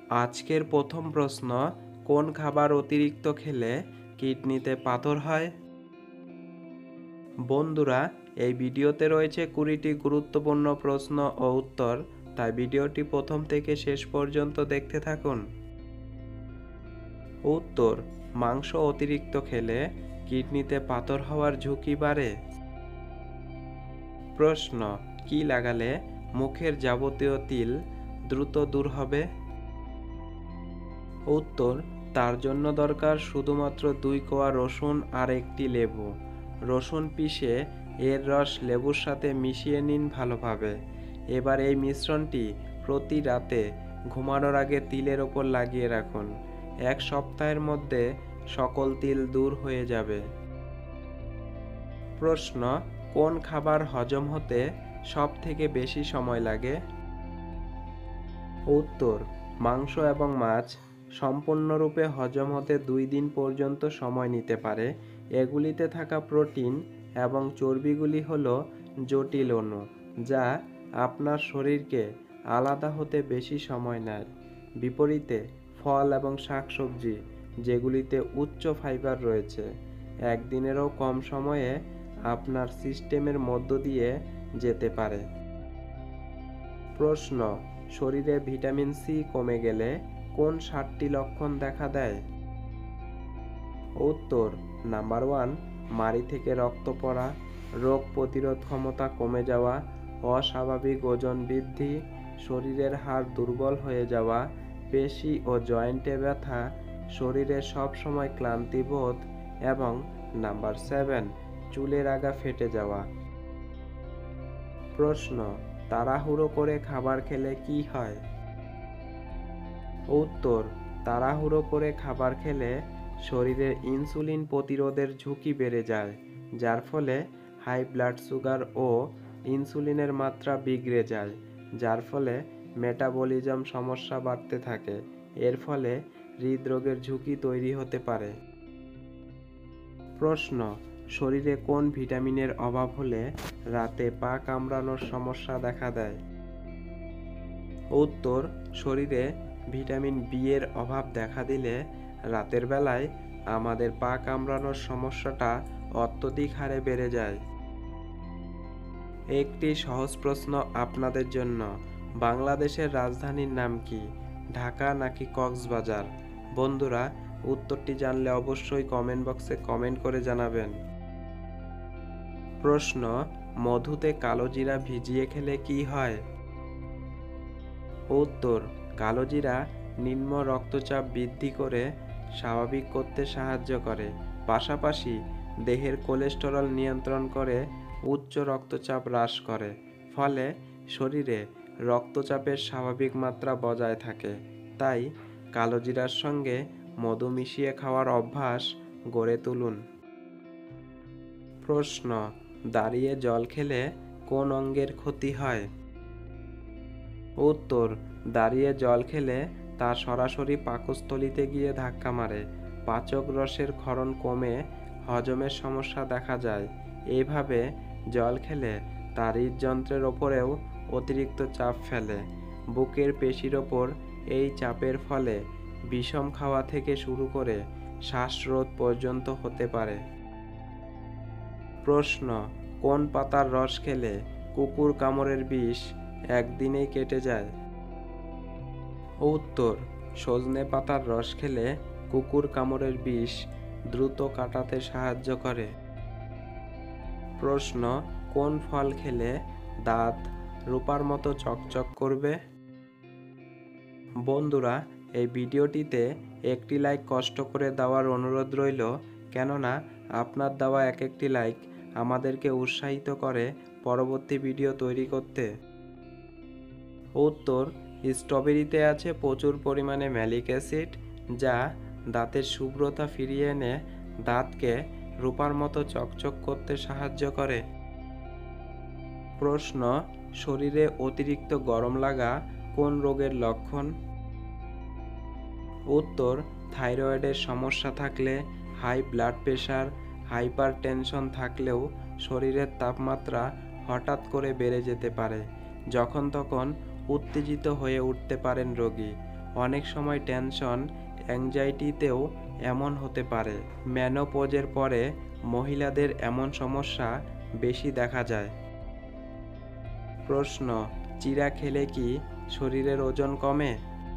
আজকের প্রথম প্রশ্ন, কোন খাবার অতিরিক্ত খেলে কিডনিতে পাথর হয়? বন্ধুরা, এই ভিডিওতে রয়েছে 20টি গুরুত্বপূর্ণ প্রশ্ন ও উত্তর, তাই ভিডিওটি প্রথম থেকে শেষ পর্যন্ত দেখতে থাকুন। উত্তর, মাংস অতিরিক্ত খেলে কিডনিতে পাথর হওয়ার ঝুঁকি বাড়ে। প্রশ্ন, কি লাগালে মুখের যাবতীয় তিল দ্রুত দূর হবে? উত্তর, তার জন্য দরকার শুধুমাত্র 2 কোয়া রসুন আর একটি লেবু। রসুন পিষে এর রস লেবুর সাথে মিশিয়ে নিন ভালোভাবে। এবার এই মিশ্রণটি প্রতি রাতে ঘুমানোর আগে তিলের ওপর লাগিয়ে রাখুন। 1 সপ্তাহের মধ্যে সকল তিল দূর হয়ে যাবে। প্রশ্ন, কোন খাবার হজম হতে সব থেকে বেশি সময় লাগে? উত্তর, মাংস এবং মাছ সম্পূর্ণরূপে হজম হতে 2 দিন পর্যন্ত সময় নিতে পারে। এগুলিতে থাকা প্রোটিন এবং চর্বিগুলি হল জটিল অণু, যা আপনার শরীরকে আলাদা হতে বেশি সময় নেয়। বিপরীতে ফল এবং শাকসবজি, যেগুলিতে উচ্চ ফাইবার রয়েছে, একদিনেরও কম সময়ে আপনার সিস্টেমের মধ্য দিয়ে যেতে পারে। প্রশ্ন, শরীরে ভিটামিন সি কমে গেলে কোন 7টি লক্ষণ দেখা দেয়? উত্তর, নাম্বার 1, মাড়ি থেকে রক্ত পড়া, রোগ প্রতিরোধ ক্ষমতা কমে যাওয়া, অস্বাভাবিক ওজন বৃদ্ধি, শরীরের হাড় দুর্বল হয়ে যাওয়া, পেশি ও জয়েন্টে ব্যথা, শরীরে সব সময় ক্লান্তি বোধ এবং নাম্বার 7, চুলের আগা ফেটে যাওয়া। প্রশ্ন, তাড়াহুড়ো করে খাবার খেলে কি হয়? উত্তর, তাড়াহুড়ো করে খাবার খেলে শরীরের ইনসুলিন প্রতিরোধের ঝুঁকি বেড়ে যায়, যার ফলে হাই ব্লাড সুগার ও ইনসুলিনের মাত্রা বিগড়ে যায়, যার ফলে মেটাবলিজম সমস্যা বাড়তে থাকে। এর ফলে হৃদরোগের ঝুঁকি তৈরি হতে পারে। প্রশ্ন, শরীরে কোন ভিটামিনের অভাব হলে রাতে পা কামড়ানোর সমস্যা দেখা দেয়? উত্তর, শরীরে ভিটামিন বি এর অভাব দেখা দিলে রাতের বেলায় আমাদের পা কামড়ানোর সমস্যাটা অত্যধিক হারে বেড়ে যায়। একটি সহজ প্রশ্ন আপনাদের জন্য, বাংলাদেশের রাজধানীর নাম কি, ঢাকা নাকি কক্সবাজার? বন্ধুরা, উত্তরটি জানলে অবশ্যই কমেন্ট বক্সে কমেন্ট করে জানাবেন। প্রশ্ন, মধুতে কালোজিরা ভিজিয়ে খেলে কি হয়? উত্তর, কালোজিরা নিম্ন রক্তচাপ বৃদ্ধি করে স্বাভাবিক করতে সাহায্য করে, পাশাপাশি দেহের কোলেস্টেরল নিয়ন্ত্রণ করে উচ্চ রক্তচাপ হ্রাস করে, ফলে শরীরে রক্তচাপের স্বাভাবিক মাত্রা বজায় থাকে। তাই কালোজিরার সঙ্গে মধু মিশিয়ে খাওয়ার অভ্যাস গড়ে তুলুন। প্রশ্ন, দাঁড়িয়ে জল খেলে কোন অঙ্গের ক্ষতি হয়? উত্তর, দাঁড়িয়ে জল খেলে তা সরাসরি পাকস্থলীতে গিয়ে ধাক্কা মারে, পাচক রসের ক্ষরণ কমে হজমের সমস্যা দেখা যায়। এইভাবে জল খেলে তা হৃদযন্ত্রের ওপরেও অতিরিক্ত চাপ ফেলে। বুকের পেশির ওপর এই চাপের ফলে বিষম খাওয়া থেকে শুরু করে শ্বাসরোধ পর্যন্ত হতে পারে। প্রশ্ন, কোন পাতার রস খেলে কুকুর কামড়ের বিষ একদিনেই কেটে যায়? উত্তর, সজনে পাতার রস খেলে কুকুর কামড়ের বিষ দ্রুত কাটাতে সাহায্য করে। প্রশ্ন, কোন ফল খেলে দাঁত রূপার মতো চকচক করবে? বন্ধুরা, এই ভিডিওটিতে একটি লাইক কষ্ট করে দেওয়ার অনুরোধ রইল, কেননা আপনার দেওয়া একটি লাইক আমাদেরকে উৎসাহিত করে পরবর্তী ভিডিও তৈরি করতে। উত্তর, স্ট্রবেরিতে আছে প্রচুর পরিমাণে ম্যালিক অ্যাসিড, যা দাঁতের শুভ্রতা ফিরিয়ে এনে দাঁতকে রূপার মতো চকচক করতে সাহায্য করে। প্রশ্ন, শরীরে অতিরিক্ত গরম লাগা কোন রোগের লক্ষণ? উত্তর, থাইরয়েডের সমস্যা থাকলে, high blood pressure, hyper tension থাকলেও শরীরের তাপমাত্রা হঠাৎ করে বেড়ে যেতে পারে। যখন তখন উত্তেজিত হয়ে উঠতে পারেন রোগী। অনেক সময় টেনশন, অ্যাংজাইটিতেও এমন হতে পারে। মেনোপজের পরে মহিলাদের এমন সমস্যা বেশি দেখা যায়। প্রশ্ন, চিড়া খেলে কি শরীরের ওজন কমে?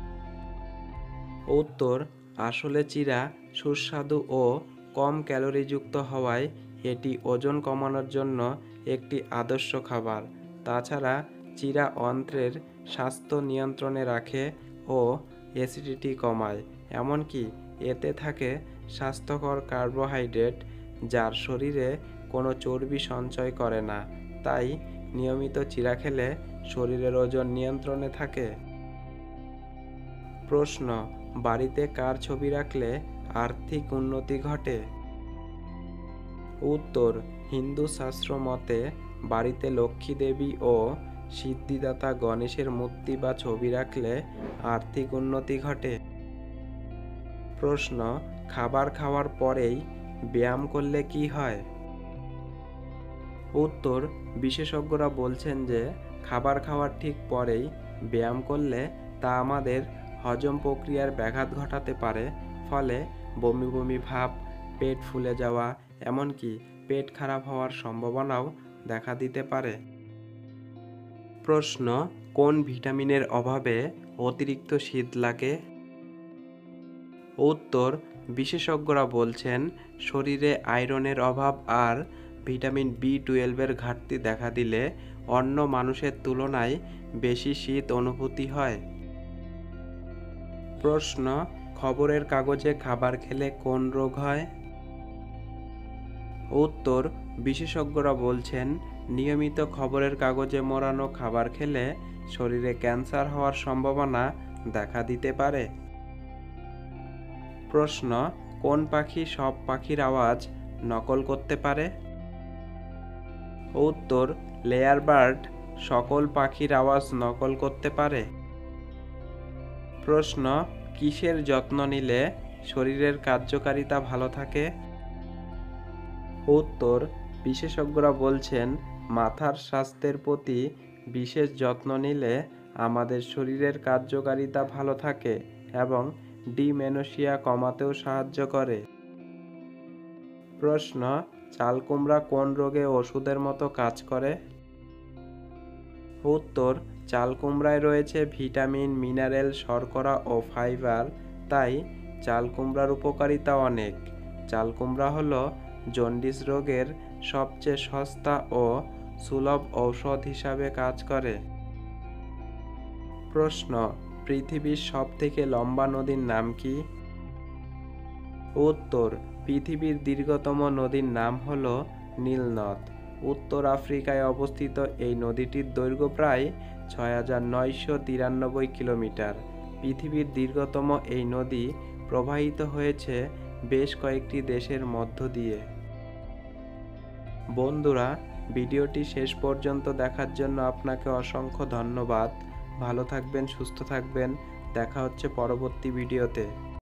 উত্তর, আসলে চিড়া সুস্বাদু ও কম ক্যালোরিযুক্ত হওয়ায় এটি ওজন কমানোর জন্য একটি আদর্শ খাবার। তাছাড়া চিড়া অন্ত্রের স্বাস্থ্য নিয়ন্ত্রণে রাখে ও অ্যাসিডিটি কমায়। এমনকি এতে থাকে স্বাস্থ্যকর কার্বোহাইড্রেট, যার শরীরে কোনো চর্বি সঞ্চয় করে না। তাই নিয়মিত চিড়া খেলে শরীরের ওজন নিয়ন্ত্রণে থাকে। প্রশ্ন, বাড়িতে কার ছবি রাখলে আর্থিক উন্নতি ঘটে? উত্তর, হিন্দু শাস্ত্র মতে বাড়িতে লক্ষ্মী দেবী ও সিদ্ধিদাতা গণেশের মূর্তি বা ছবি রাখলে আর্থিক উন্নতি ঘটে। প্রশ্ন, খাবার খাওয়ার পরেই ব্যায়াম করলে কি হয়? উত্তর, বিশেষজ্ঞরা বলছেন যে খাবার খাওয়ার ঠিক পরেই ব্যায়াম করলে তা আমাদের হজম প্রক্রিয়ার ব্যাঘাত ঘটাতে পারে। ফলে বমি বমি ভাব, পেট ফুলে যাওয়া, এমনকি পেট খারাপ হওয়ার সম্ভাবনাও দেখা দিতে পারে। প্রশ্ন, কোন ভিটামিনের অভাবে অতিরিক্ত শীত লাগে? উত্তর, বিশেষজ্ঞরা বলছেন শরীরে আয়রনের অভাব আর ভিটামিন বি12 ঘাটতি দেখা দিলে অন্য মানুষের তুলনায় বেশি শীত অনুভূতি হয়। প্রশ্ন, খবরের কাগজে খাবার খেলে কোন রোগ হয়? উত্তর, বিশেষজ্ঞরা বলছেন নিয়মিত খবরের কাগজে মোড়ানো খাবার খেলে শরীরে ক্যান্সার হওয়ার সম্ভাবনা দেখা দিতে পারে। প্রশ্ন, কোন পাখি সব পাখির আওয়াজ নকল করতে পারে? উত্তর, লেয়ার বার্ড সকল পাখির আওয়াজ নকল করতে পারে। প্রশ্ন, কিসের যত্ন নিলে শরীরের কার্যকারিতা ভালো থাকে? উত্তর, বিশেষজ্ঞরা বলছেন মাথার স্বাস্থ্যের প্রতি বিশেষ যত্ন নিলে আমাদের শরীরের কার্যকারিতা ভালো থাকে এবং ডিমেনশিয়া কমাতেও সাহায্য করে। প্রশ্ন, চালকুমড়া কোন রোগে ওষুধের মতো কাজ করে? উত্তর, চালকুমড়ায় রয়েছে ভিটামিন, মিনারেল, শর্করা ও ফাইবার, তাই চালকুমড়ার উপকারিতা অনেক। চালকুমড়া হলো জন্ডিস রোগের সবচেয়ে সস্তা ও সুলভ ঔষধ হিসাবে কাজ করে। প্রশ্ন, পৃথিবীর সবথেকে লম্বা নদীর নাম কি? উত্তর, পৃথিবীর দীর্ঘতম নদীর নাম হল নীলনদ। উত্তর আফ্রিকায় অবস্থিত এই নদীটির দৈর্ঘ্য প্রায় ৬৯৯৩ কিলোমিটার। পৃথিবীর দীর্ঘতম এই নদী প্রবাহিত হয়েছে বেশ কয়েকটি দেশের মধ্য দিয়ে। বন্ধুরা, ভিডিওটি শেষ পর্যন্ত দেখার জন্য আপনাকে অসংখ্য ধন্যবাদ। ভালো থাকবেন, সুস্থ থাকবেন। দেখা হচ্ছে পরবর্তী ভিডিওতে।